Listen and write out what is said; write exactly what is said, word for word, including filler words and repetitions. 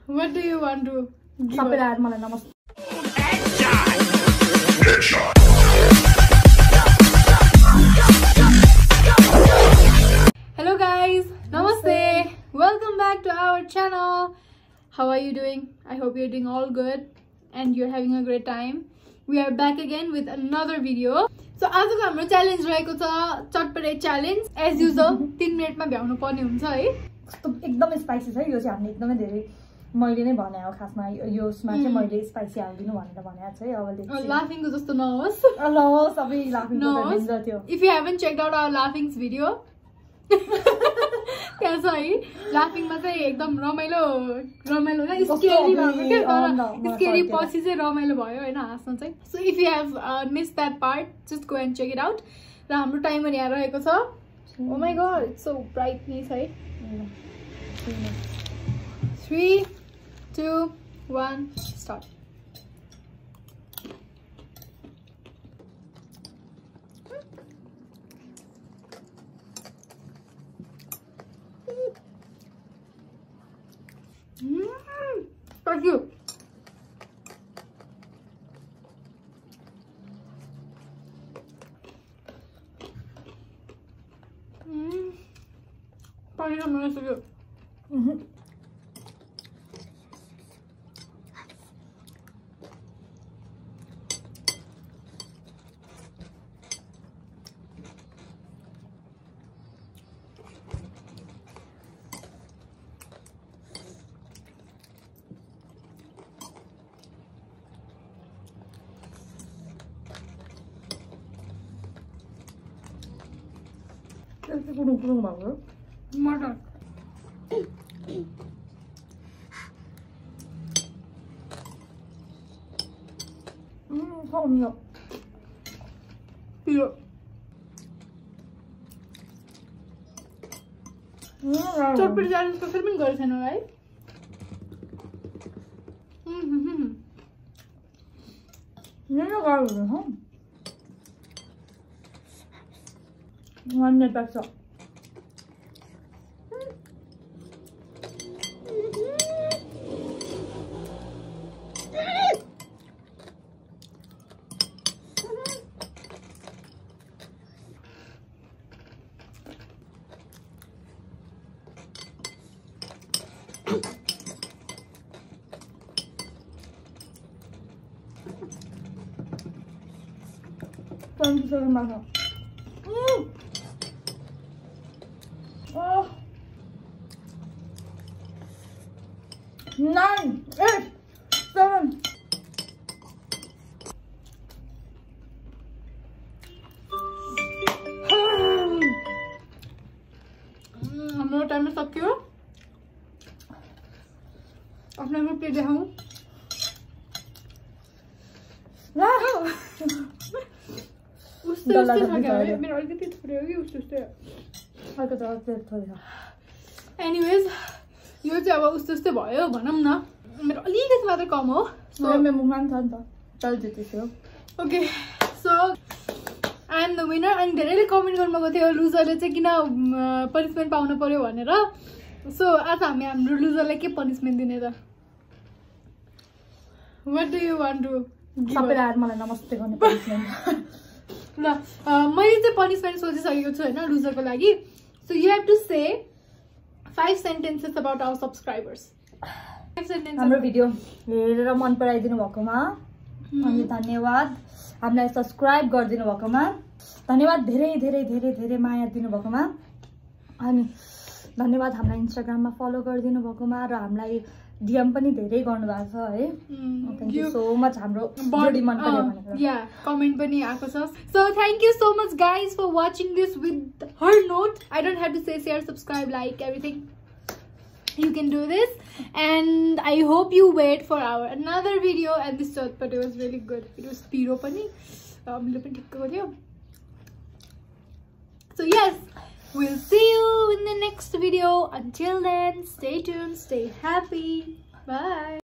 What do you want to give सबैलाई मलाई नमस्ते Hello guys, namaste. Welcome back to our channel. How are you doing? I hope you're doing all good and you're having a great time. We are back again with another video. So आजको हाम्रो challenge रहेको छ चटपटे challenge as usual तीन मिनेटमा भ्याउनु पर्ने हुन्छ है कस्तो एकदमै स्पाइसी छ यो चाहिँ हामीले एकदमै धेरै मैले नै भने हो खासमा योस्मा चाहिँ मैले स्पाइसी हाल्दिनु भनेर भनेको छ है अब लेट्स लाफिङको जस्तो नहोस् ल सबै लाफिङको त डेन्जर थियो if you haven't checked out our laughings video त्यहाँ छ है लाफिङमा चाहिँ एकदम रमाइलो रमाइलो न स्केरी भएको क्या तर स्केरी पछि चाहिँ रमाइलो भयो होइन हाँस्न चाहिँ so if you have miss that part just go and check it out र हाम्रो टाइमर यहाँ रहेको छ oh my god it's so brightness है three two one start Mmm, thank you. Mmm, pani sama nasi juga. Mhm. Itu kurung-kurung banget. Murder. Hmm, không được. Iya. चटपटी challenge कसरी पनि गरेको छैन है Ini kalau hả? Ngon nhất bác sợ. Thank you so much. Mm. Oh. Nine, eight, seven. हाम्रो time सक्यो आफ्नो आफ्नो प्लेट देखाउँ उस्तै उस्तै छ क्या मेरो अलिकति थोरै हो कि उस्तै उस्तै अर्को त प्लेट थोरै छ एनिवेज यो चाहिँ अब उस्तै उस्तै भयो भनौँ न मेरो अलिकति मात्र कम हो सो मेरो मुखमा पनि छ नि त चल जितेछु okay so I am the winner अनि धेरैले कमेन्ट गर्नुभएको थियो लुजरले चाहिँ किन पनिसमेन्ट पाउनु पर्यो भनेर सो आज हामी हाम्रो लुजरलाई के पनिसमेन्ट दिने त what do you want to सबैलाई मलाई नमस्ते गर्ने पनिसमेन्ट ल मैले चाहिँ पनिसमेन्ट सोचिसकेको छु होइन लुजरको लागि so you have to say five sentences about our subscribers हाम्रो भिडियो हेरेर मन पराइदिनु भएकोमा अनि धन्यवाद हामीलाई सब्सक्राइब गरिदिनु भएकोमा धन्यवाद धेरै धेरै धेरै धेरै माया दिनुभएकोमा अनि धन्यवाद हामीलाई इन्स्टाग्राममा फलो गरिदिनु भएकोमा र हामीलाई डीएम पनि धेरै गर्नुभएको छ है थ्याङ्क यू सो मच हाम्रो बडी मन पर्यो भनेर या कमेन्ट पनि आएको छ so thank you so much guys for watching this with her note I don't have to say share subscribe like everything you can do this and I hope you wait for our another video and this chatpati was really good it was piro pani hamle pani thikko garyo so yes we'll see you in the next video until then stay tuned stay happy bye